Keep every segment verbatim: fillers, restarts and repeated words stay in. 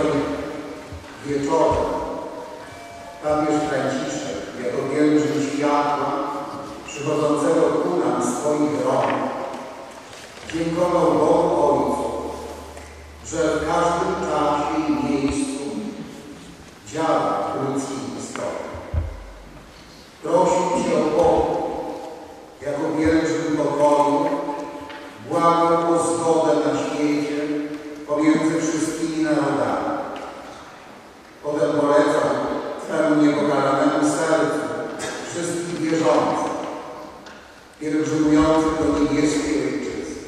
wczoraj wieczorem papież Franciszek jako wielbrzym światła przychodzącego ku nam z swoich rąk dziękował Bogu Ojcu, że w każdym czasie i miejscu działa w ludzkiej historii. Prosił Cię o pokój, jako wielbrzym pokoju, błagał o zgodę na świecie pomiędzy wszystkimi narodami. Potem polecał Twemu niepokalanemu sercu wszystkich wierzących, pielgrzymujących do niebieskiej Ojczyzny.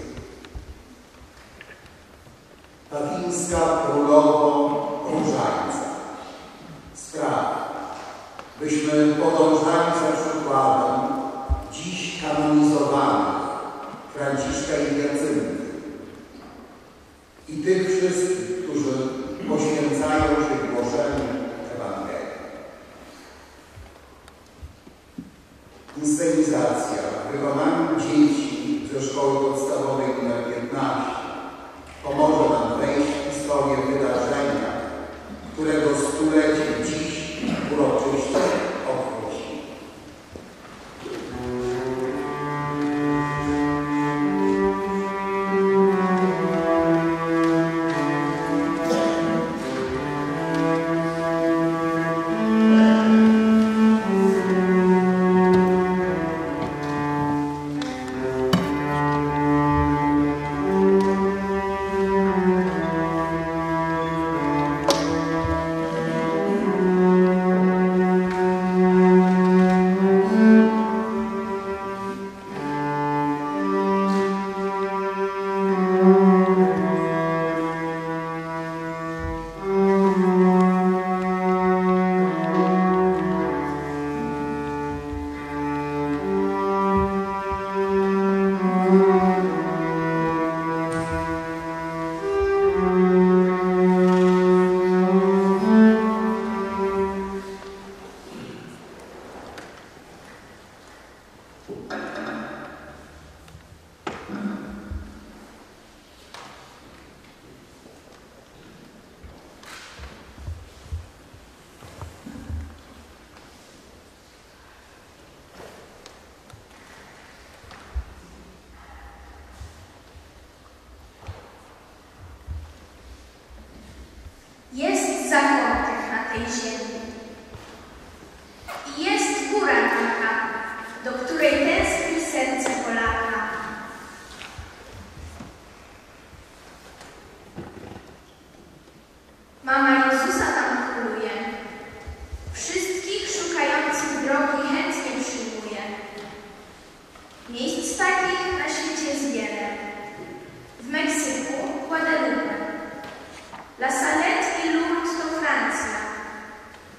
Fatimska królowo Różańca sprawia, byśmy podążali za przykładem dziś kanonizowanych Franciszka i Jacynty i tych wszystkich, którzy poświęcają się głoszeniu Ewangelii. Inscenizacja w wykonaniu dzieci ze szkoły podstawowej numer piętnaście pomoże nam wejść w historię wydarzenia, którego stulecie dziś uroczyście obchodzi. Jest zakątek na tej ziemi i jest góra taka, do której tęskni serce Polaka. Mama Jezusa tam króluje, wszystkich szukających drogi chętnie przyjmuje. Miejsc takich na świecie jest wiele. W Meksyku Guadalupe, La Salette i Lourdes to Francja,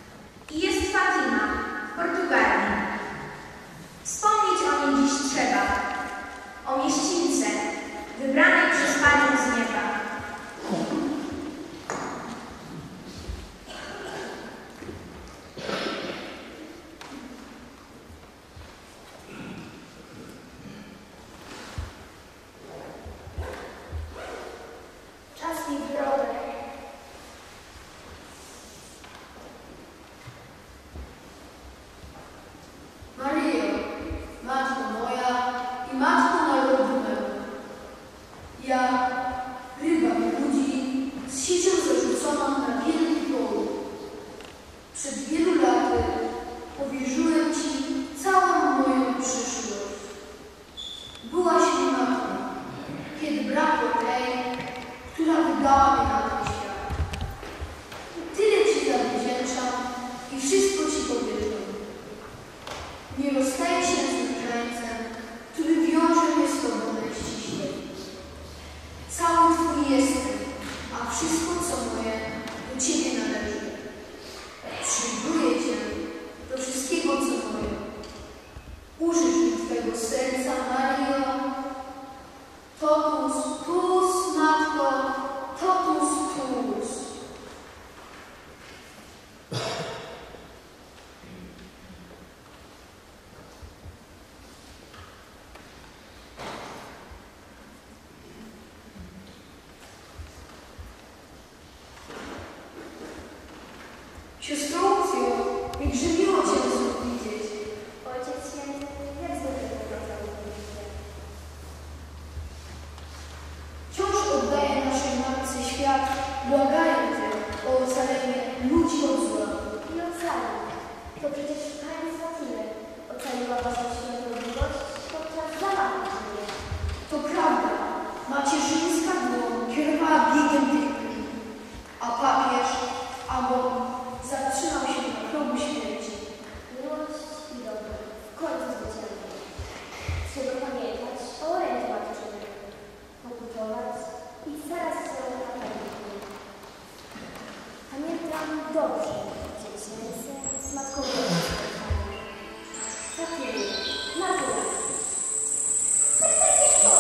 błagają Cię o ocalenie ludzi od zła. I ocali. To przecież Pani z Fatymy ocaliła Waszą świątobliwość podczas zamachu w Rzymie. To prawda, macierzyńska dłoń kierowała biegiem tych krwi, a papież Amon zatrzymał się na progu śmierci. Miłość i dobro w końcu zwyciężą. Trzeba pamiętać o orędziu matczynym, pokutować i starać się o naprawienie. Pamiętam dobrze dziecięce z matką Bożą spotkanie. Fatymy, naturalnie. Tak, tak, tak,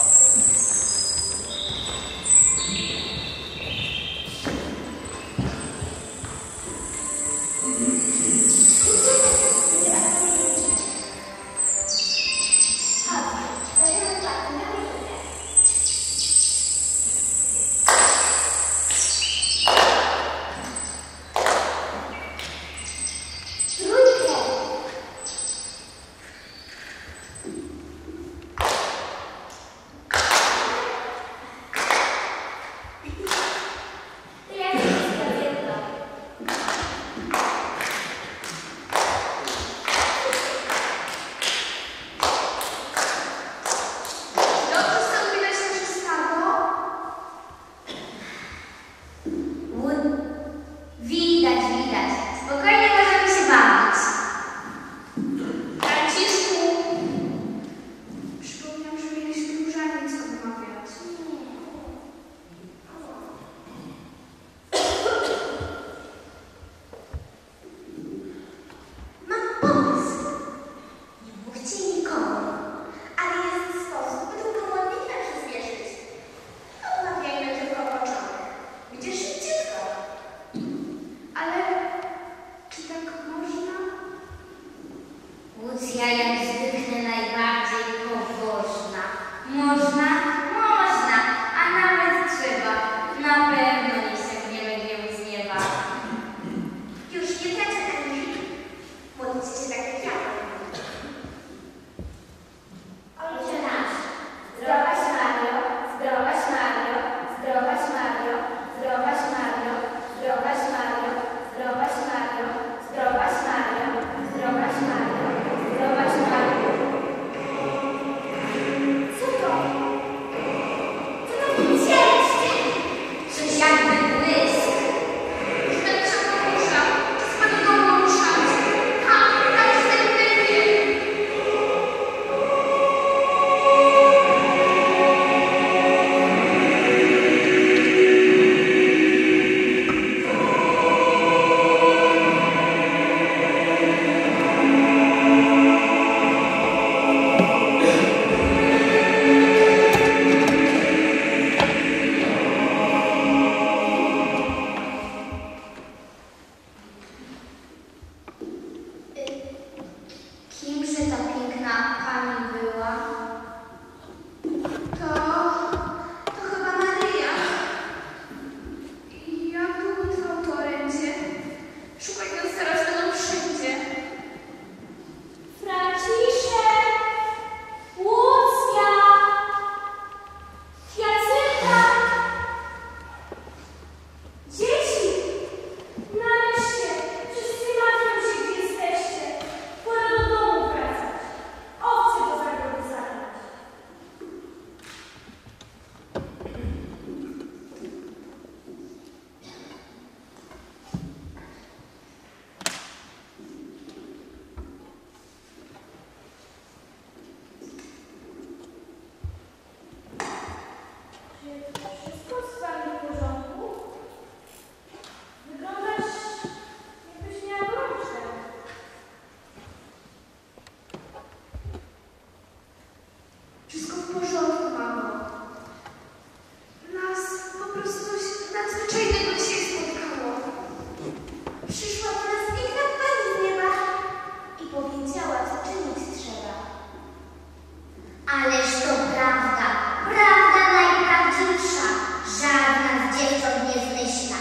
Łucja jak zwykle najbardziej pobożna. Można? Można, a nawet trzeba. Na pewno nie sięgniemy dzieł z nieba. Już nie znacie ani modlicie się tak jak ja. Ojcze nasz, zdrowaś Mario, zdrowaś Mario, zdrowaś Mario, zdrowaś Mario, zdrowaś Mario, zdrowaś Mario, zdrowaś Mario, zdrowaś Mario, zdrowaś Mario. Co to? Co to widzieliście? Coś jakby błysk. Już będę się poruszał. Czy z Pani domu ruszać? Ha, tam jest ten wybieg. Kimże ta piękna pani była? To... to chyba Maryja. I jak długo trwał to orędzie? Szukać nas teraz będą wszędzie. Franciszek! Łucja! Jacynka! Dzieci! Nareszcie! Wszyscy martwią się, gdzie jesteście. Pora do domu wracać. Owce do zagrodu zabrać. Czy wszystko z Wami w porządku? Wyglądasz, jakbyś miała gorączkę. Wszystko w porządku, mamo. Nas po prostu coś nadzwyczajnego dzisiaj spotkało. Przyszła do nas piękna pani z nieba i powiedziała, co czynić trzeba. Ależ to prawda, prawda najprawdziwsza. Żadna z dziewcząt nie zmyśla.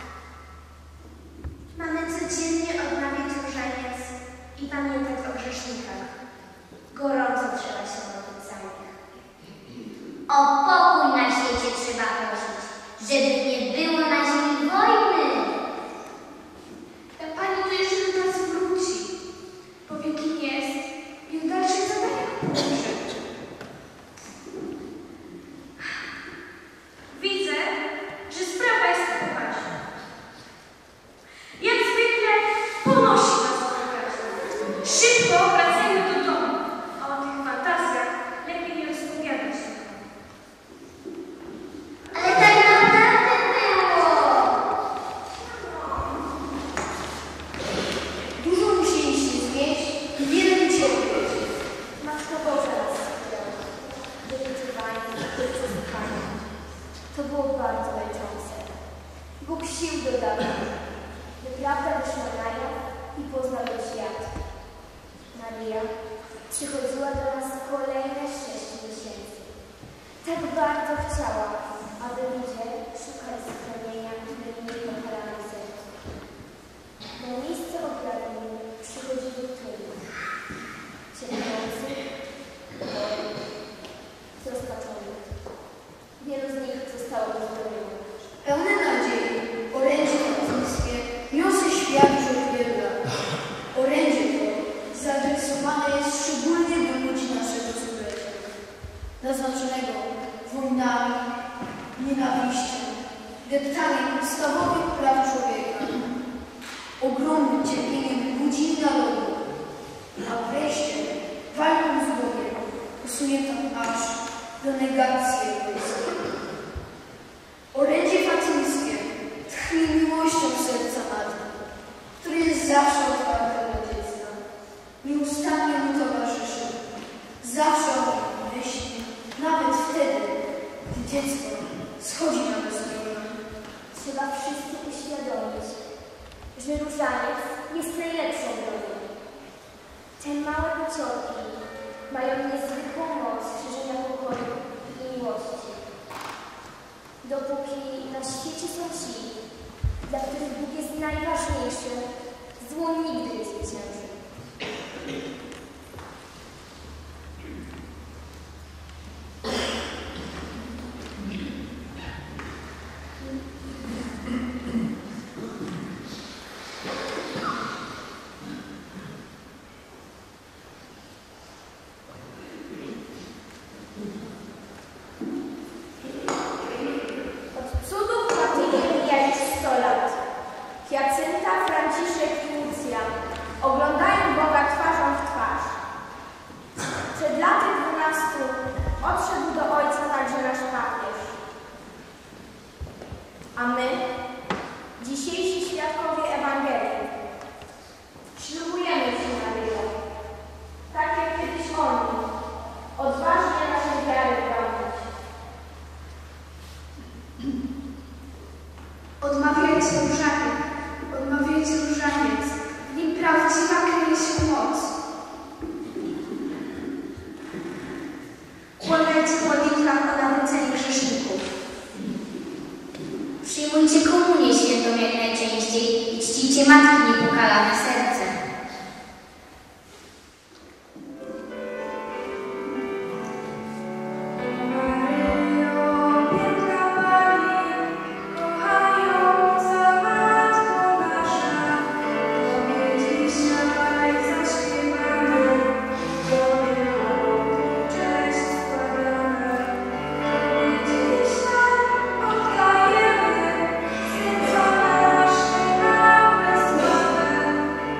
Mamy codziennie odnawiać różaniec i pamiętać o grzesznikach. Gorąco trzeba się modlić za nich. O pokój na świecie trzeba prosić, żeby nie było na Prawda wyszła na jaw i poznał świat. Maria przychodziła do nas kolejne sześć miesięcy. Tak bardzo chciała, aby ludzie szukali schronienia, które nie pochalały sercu. Na miejsce obradu przychodziły tłumy cierpiących, chorych, zrozpaczonych. Wielu z nich zostało uzdrowionych. Pełne nadziei, orędzie katolickie niosę świat już od wielu lat. Orędzie to zaadresowane jest szczególnie do ludzi naszego stulecia, naznaczonego wojnami, nienawiścią, deptaniem podstawowych praw człowieka, ogromnym cierpieniem ludzi i narodu, a wreszcie walką z Bogiem, posuniętą aż do negacji egoizmu. Orędzie fatimskie tchnie miłością serca matki, które jest zawsze otwarte dla dziecka, nieustannie mu towarzyszy, zawsze o nim myśli, nawet wtedy, gdy dziecko schodzi na bezdroża. Trzeba wszyscy uświadomić, że różaniec jest najlepszą bronią. Te małe buciorki mają niezwykłą moc szerzenia pokoju i miłości. Dopóki na świecie są ci, dla których Bóg jest najważniejszy, zło nigdy nie zwycięży. Jacynta, Franciszek i Lucja oglądają Boga twarzą w twarz. Przed laty dwunastu odszedł do Ojca także nasz papież. A my, dzisiejsi świadkowie Ewangelii, ślubujemy Ci, Maryjo, tak jak kiedyś oni, odważnie naszej wiary bronić. Odmawiajcie różaniec, odmawiajcie różaniec, w nim prawdziwa kryje się moc. Kłaniajcie modlitwach o nawrócenie grzeszników. Przyjmujcie komunię świętą jak najczęściej i czcijcie Matki Niepokalane serce. Oddajemy serca nasze na bezmowę.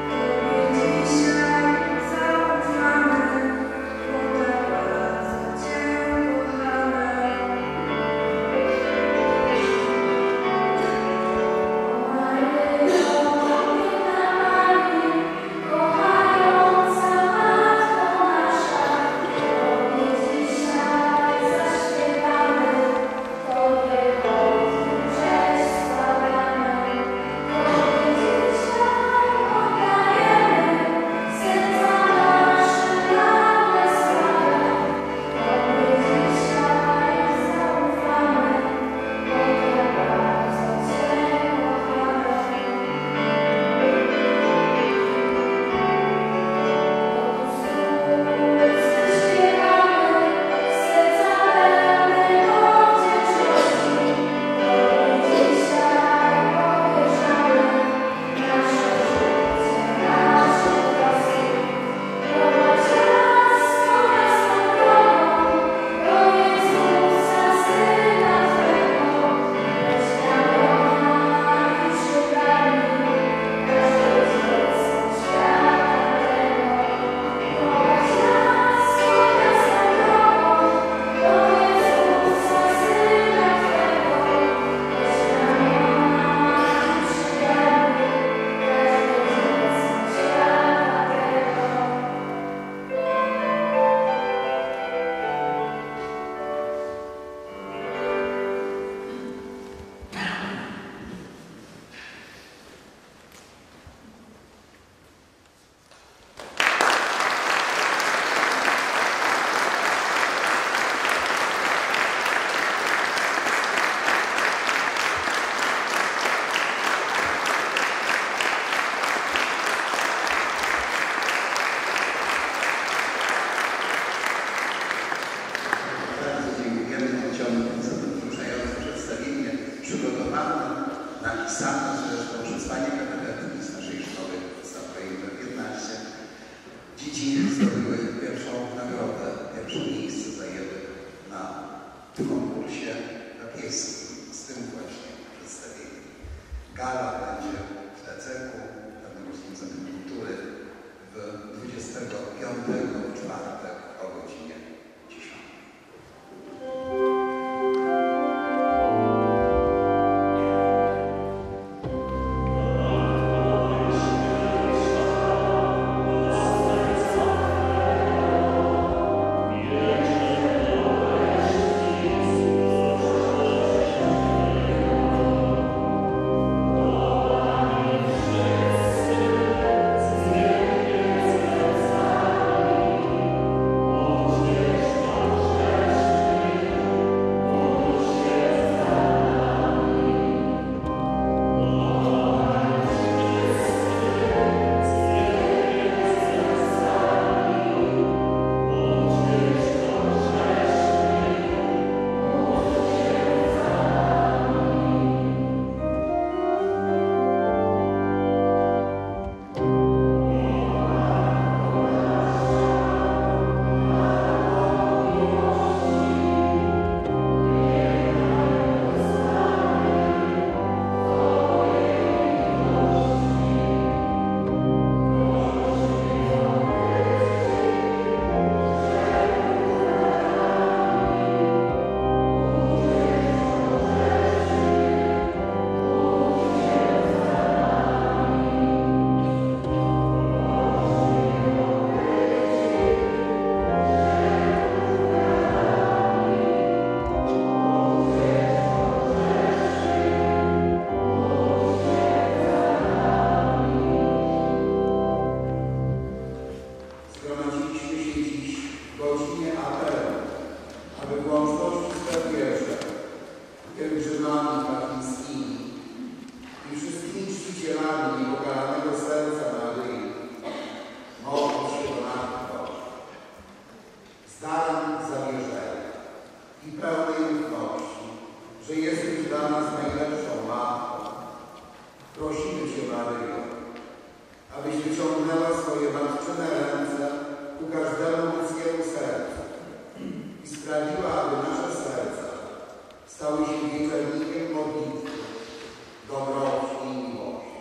prosimy Cię, Maryjo, abyś wyciągnęła swoje matczyne ręce ku każdemu ludzkiemu sercu i sprawiła, aby nasze serca stały się wieczernikiem modlitwy, dobroci i miłości.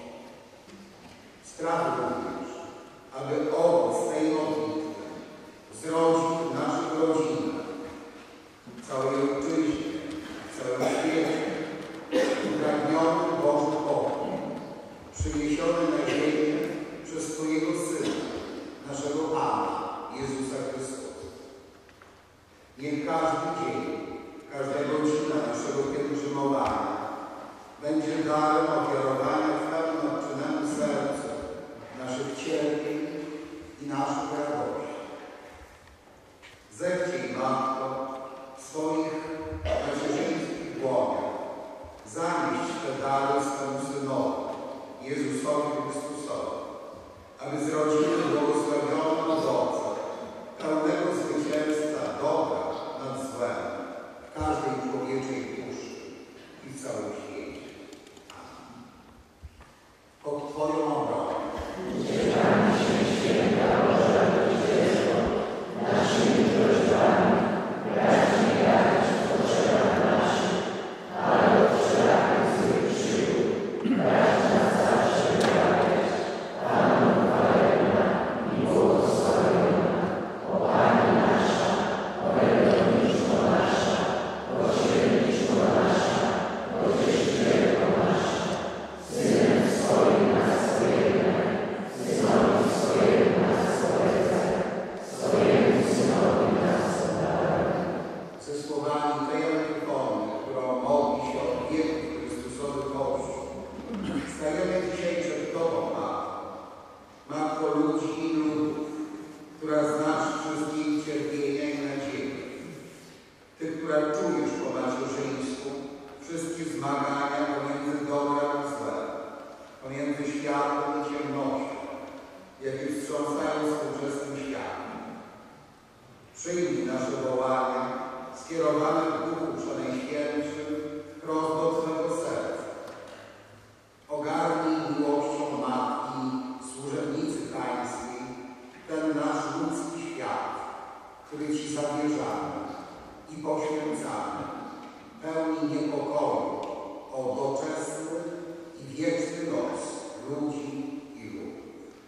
Spraw również, aby owoc tej modlitwy zrodził w naszych rodzinach, w całej ojczyźnie, w całym świecie, upragniony Boży pokój, przyniesiony na ziemię przez Twojego Syna, naszego Pana, Jezusa Chrystusa. Niech każdy dzień, każda godzina naszego pielgrzymowania będzie darem ofiarowania Twemu matczynemu sercu naszych cierpień i naszych radości. Zechciej, Matko, w swoich macierzyńskich dłoniach zanieść te dary swemu Synowi, Jezusowi Chrystusowi, aby zrodziły błogosławioną owocę pełnego zwycięstwa dobra nad złem w każdej człowieczej duszy i w całym świecie. Amen. Pod Twoją obronę uciekamy się święta Boża Rodzicielsko, naszymi prośbami, racz nie jadać w potrzebach naszych, ale odstrzelamy złych przygód, racz nas zawsze wybawiać. Panu chwalebna i błogosławiona, o Pani nasza, orędowniczko nasza, pośredniczko nasza, pocieszycielko nasza, Synem swoim nas pojednaj, Synowi swojemu nas polecaj, swojemu Synowi nas oddawaj. ze słowami tej antyfony, którą modli się od wieków Chrystusowy Kościół. Stajemy dzisiaj przed Tobą, Matko, Matko ludzi i ludów, która znasz wszystkie ich cierpienia i nadzieje. Ty, która czujesz po macierzyńsku wszystkie zmagania pomiędzy dobrem a złem, pomiędzy światłem i ciemnością, jakie wstrząsają współczesnym światem. Przyjmij nasze wołania skierowane w Duchu Przenajświętszym wprost do Twego serca. Ogarnij miłością Matki, służebnicy Pańskiej, ten nasz ludzki świat, który Ci zawierzamy i poświęcamy, pełni niepokoju o doczesny i wieczny los ludzi i ludów.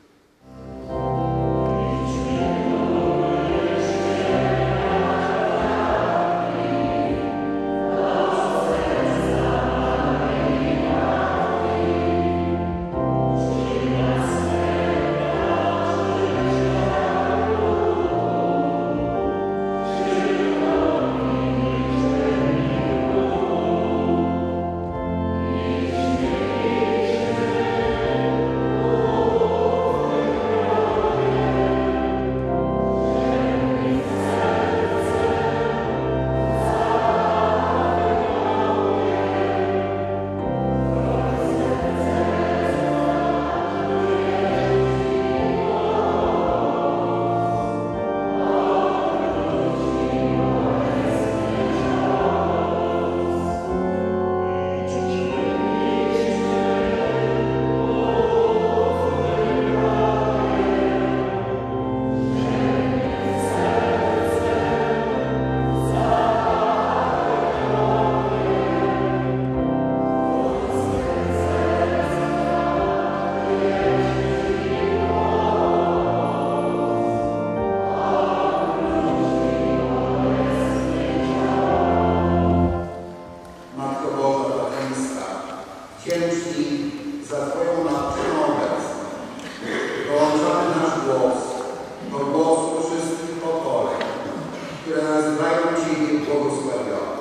Wdzięczni za Twoją matczyną obecność. Dołączamy nasz głos do głosu wszystkich pokoleń, które nazywają Ciebie błogosławiony.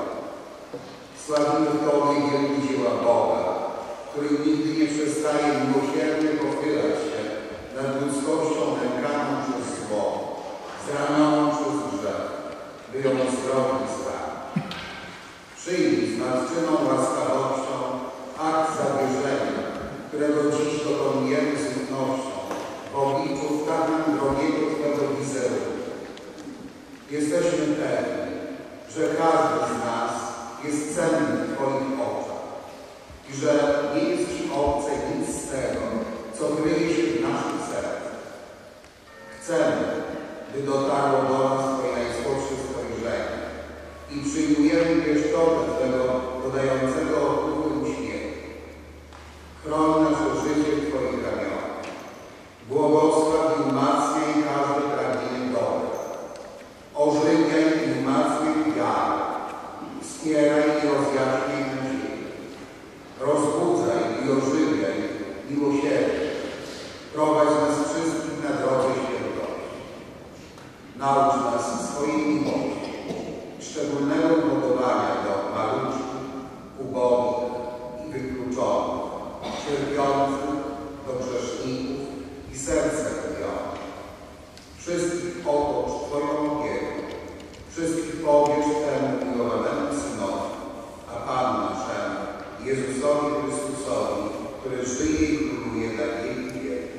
Sławimy w Tobie wielkie dzieła Boga, który nigdy nie przestaje miłosiernie pochylać się nad ludzkością nękaną przez zło, zranioną przez grzech, by ją uzdrowić z rany. Przyjmij z matczyną łaskawością akt zawierzenia, którego dziś dokonujemy z ufnością w obliczu tak nam drogiego Twego wizerunku. Jesteśmy pewni, że każdy z nas jest cenny w Twoich oczach i że nie jest Ci obce nic z tego, co kryje się w naszych sercach. Chcemy, by dotarło do nas Twoje najsłodsze spojrzenie i przyjmujemy pieszczotę Twego dodającego otuchy uśmiechu. Chroń nasze życie w Twoich ramionach. Błogosław i umacniaj każde pragnienie dobre. Ożywiaj i umacniaj wiarę. Wspieraj i rozjaśniaj nadzieję. Rozbudzaj i ożywiaj miłosierdzie. Prowadź nas wszystkich na drodze świętości. Naucz nas swojej miłości, szczególnego podobania do maluczków, ubogich i wykluczonych, cierpiących, do grzeszników i serca chwionych. Wszystkich otocz Twoją opieką, wszystkich powierz temu miłowanemu Synowi, a Panu naszemu, Jezusowi Chrystusowi, który żyje i króluje dla wieki wieków.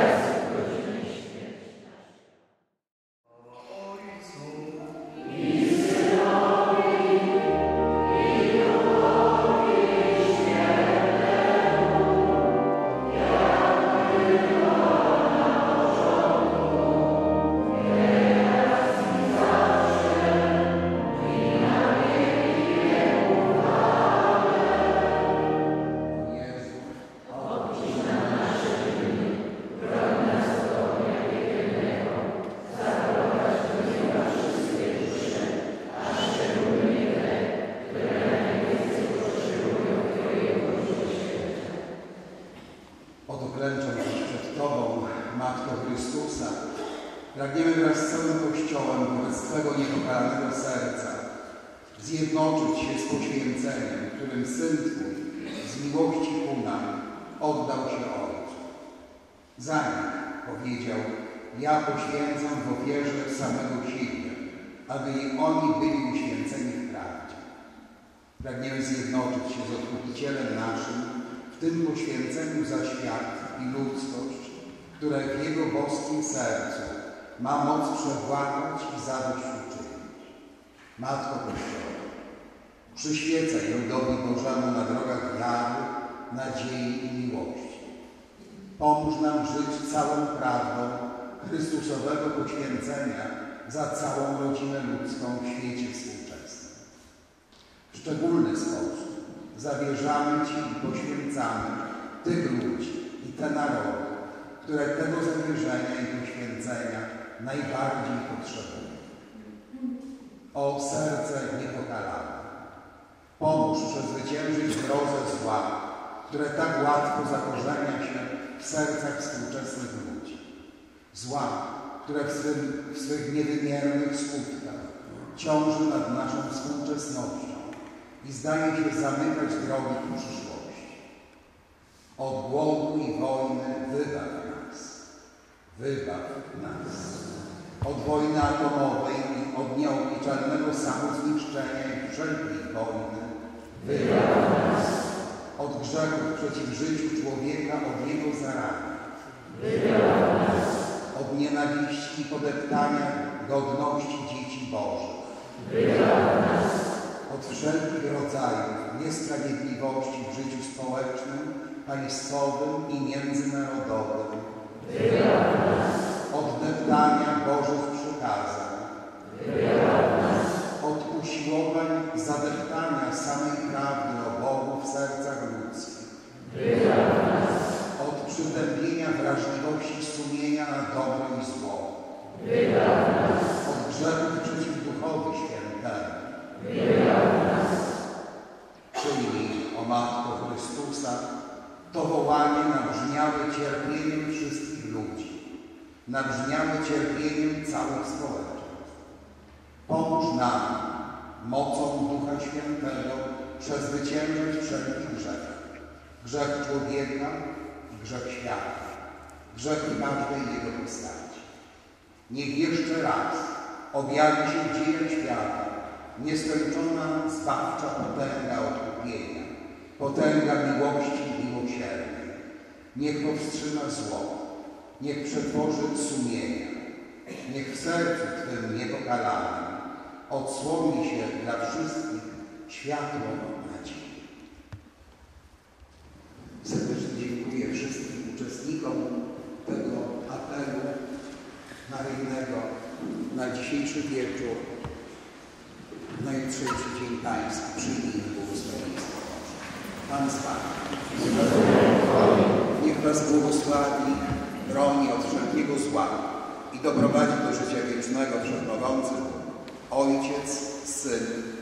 I zjednoczyć się z poświęceniem, którym Syn Twój z miłości ku nam oddał się Ojcu. Za nich powiedział: ja poświęcam w ofierze samego siebie, aby i oni byli uświęceni w prawdzie. Pragniemy zjednoczyć się z Odkupicielem naszym w tym poświęceniu za świat i ludzkość, które w Jego boskim sercu ma moc przewładać i zadośćuczynić. Matko Kościoła, przyświecaj ludowi Bożemu na drogach wiary, nadziei i miłości. Pomóż nam żyć całą prawdą Chrystusowego poświęcenia za całą rodzinę ludzką w świecie współczesnym. W szczególny sposób zawierzamy Ci i poświęcamy tych ludzi i te narody, które tego zawierzenia i poświęcenia najbardziej potrzebują. O serce niepokalane, pomóż przezwyciężyć grozę zła, które tak łatwo zakorzenia się w sercach współczesnych ludzi. Zła, które w, swym, w swych niewymiernych skutkach ciąży nad naszą współczesnością i zdaje się zamykać drogi ku przyszłości. Od głodu i wojny wybaw nas, wybaw nas. Od wojny atomowej i od nieobliczalnego samozniszczenia i wszelkiej wojny wybaw nas. Od grzechów przeciw życiu człowieka, od jego zarania. Wybaw nas. Od nienawiści i podeptania godności dzieci Bożych. Wybaw nas. Od wszelkich rodzajów niesprawiedliwości w życiu społecznym, państwowym i międzynarodowym. Wybaw nas. Od deptania Bożych przykazań. Wybaw nas. Od usiłowań zadeptania samej prawdy o Bogu w sercach ludzkich. Wybaw nas. Od przytępienia wrażliwości sumienia na dobro i zło. Wybaw nas. Od grzechów przeciw Duchowi Świętemu. Wybaw nas. Przyjmij, o Matko Chrystusa, to wołanie nabrzmiałe cierpieniem wszystkich ludzi, nabrzmiałe cierpieniem całych społeczeństw. Pomóż nam mocą Ducha Świętego przezwyciężyć wszelki grzech. Grzech człowieka i grzech świata. Grzech każdej jego postaci. Niech jeszcze raz objawi się w dziejach świata nieskończona zbawcza potęga odkupienia, potęga miłości i miłosierdzia. Niech powstrzyma zło, niech przetworzy sumienia, niech w sercu Twym niepokalanym odsłoni się dla wszystkich światło nadziei. Serdecznie dziękuję wszystkim uczestnikom tego apelu maryjnego na dzisiejszy wieczór, na jutrzejszy Dzień Pański. Przyjmijmy błogosławieństwo Boże. Pan z Panem. Niech Was błogosławi, broni od wszelkiego zła i doprowadzi do życia wiecznego Wszechmogący Ojciec, Syn